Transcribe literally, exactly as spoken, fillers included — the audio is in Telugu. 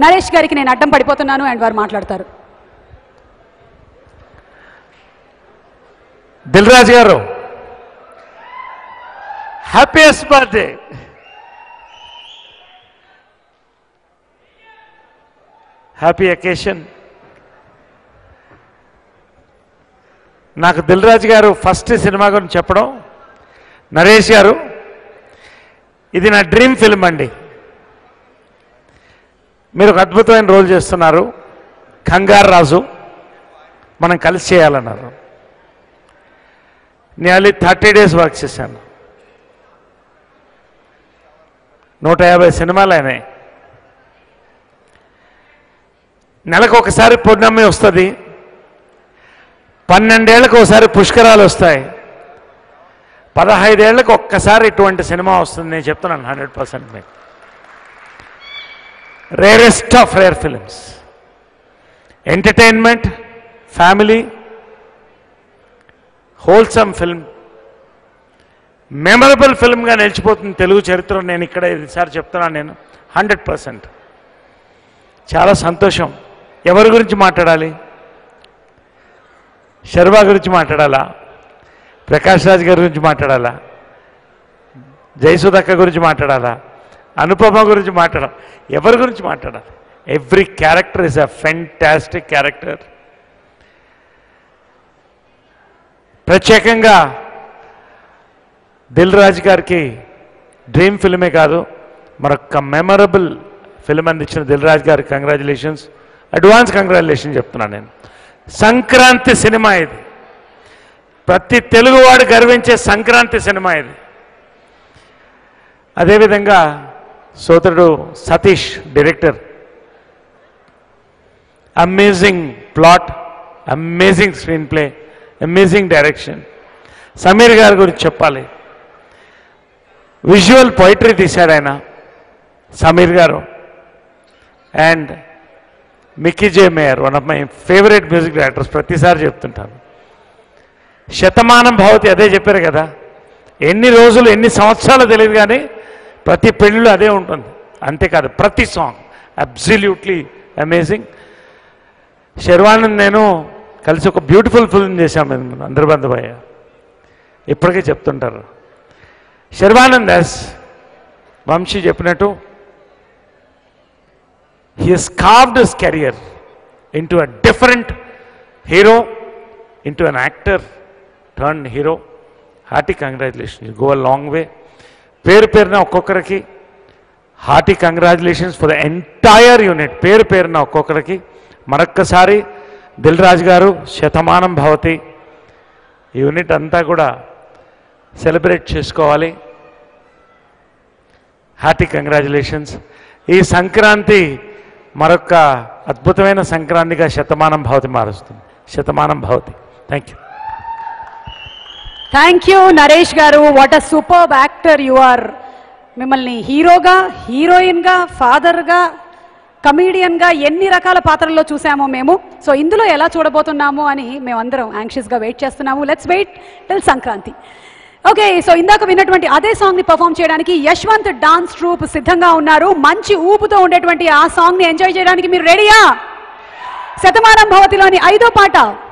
నరేష్ గారికి నేను అడ్డం పడిపోతున్నాను అండ్ వారు మాట్లాడతారు. దిల్ రాజు గారు, హ్యాపీయెస్ట్ బర్త్డే. Happy occasion. నాకు దిల్ రాజు గారు ఫస్ట్ సినిమా గురించి చెప్పడం, నరేష్ గారు ఇది నా డ్రీమ్ ఫిల్మ్ అండి, మీరు ఒక అద్భుతమైన రోల్ చేస్తున్నారు, కంగారు రాజు, మనం కలిసి చేయాలన్నారు. నియర్లీ థర్టీ డేస్ వర్క్ చేశాను, నూట యాభై సినిమాలు అయినాయి. నెలకు ఒకసారి పూర్ణమి వస్తుంది, పన్నెండేళ్లకు ఒకసారి పుష్కరాలు వస్తాయి, పదహైదేళ్లకు ఒక్కసారి ఇటువంటి సినిమా వస్తుంది. నేను చెప్తున్నాను హండ్రెడ్ పర్సెంట్ మీకు. Rarest of rare films, entertainment, family, wholesome film, memorable ఫిల్మ్గా నిలిచిపోతుంది తెలుగు చరిత్ర. నేను ఇక్కడ ఈసారి చెప్తున్నాను నేను హండ్రెడ్ పర్సెంట్. చాలా సంతోషం. ఎవరి గురించి మాట్లాడాలి? శర్వా గురించి మాట్లాడాలా, ప్రకాష్ రాజ్ గారి గురించి మాట్లాడాలా, జయసుధక్క గురించి మాట్లాడాలా, అనుపమ గురించి మాట్లాడాలి, ఎవరి గురించి మాట్లాడాలి? Every character is a fantastic character. ప్రత్యేకంగా దిల్ రాజు గారికి డ్రీమ్ ఫిల్మే కాదు, మరొక మెమరబుల్ ఫిల్మ్ అందించిన దిల్ రాజు గారికి కంగ్రాచులేషన్స్, అడ్వాన్స్ కంగ్రాచులేషన్ చెప్తున్నాను నేను. సంక్రాంతి సినిమా ఇది, ప్రతి తెలుగువాడు గర్వించే సంక్రాంతి సినిమా ఇది. అదేవిధంగా సోదరుడు Satish director, amazing plot, amazing screenplay, amazing direction. Sameer గారి గురించి చెప్పాలి, విజువల్ పోయిటరీ తీశాడు ఆయన సమీర్ గారు. And Mickey J Meyer, one of my favourite music directors, ప్రతిసారి చెప్తుంటాను. శతమానం భవతి అదే చెప్పారు కదా, ఎన్ని రోజులు ఎన్ని సంవత్సరాలు తెలియదు కానీ ప్రతి పెళ్ళిలో అదే ఉంటుంది. అంతేకాదు ప్రతి సాంగ్ అబ్సల్యూట్లీ అమేజింగ్. శర్వానంద్ నేను కలిసి ఒక బ్యూటిఫుల్ ఫిల్మ్ చేశాం మేము అందరిబంధుభయ్య, ఇప్పటికే చెప్తుంటారు. శర్వానంద్ ఎస్ వంశీ చెప్పినట్టు he has carved his career into a different hero, into an actor turned hero. Hearty congratulations, you go a long way. పేరు పేరున ఒక్కొక్కరికి hearty congratulations for the entire unit. పేరు పేరున ఒక్కొక్కరికి మరొక్కసారి దిల్ రాజు గారు శతమానం భవతి యూనిట్ అంతా కూడా సెలబ్రేట్ చేసుకోవాలి. Hearty congratulations. ఈ సంక్రాంతి మరొక అద్భుతమైన సంక్రాంతిగా శతమానం భవతి మారుస్తుంది. Shatamanam Bhavati. Thank you. Thank you Naresh గారు. What a superb actor you are. మిమ్మల్ని హీరోగా, హీరోయిన్గా, ఫాదర్గా, కమీడియన్గా ఎన్ని రకాల పాత్రల్లో చూసామో మేము. సో ఇందులో ఎలా చూడబోతున్నాము అని మేమందరం యాంగ్షియస్గా వెయిట్ చేస్తున్నాము. Let's wait till Sankranti. Okay, so ఇందాక విన్నటువంటి అదే సాంగ్ని పర్ఫామ్ చేయడానికి యశ్వంత్ డాన్స్ ట్రూప్ సిద్ధంగా ఉన్నారు. మంచి ఊపుతో ఉండేటువంటి ఆ సాంగ్ని ఎంజాయ్ చేయడానికి మీరు రెడీయా? శతమానం భవతిలోని ఐదో పాట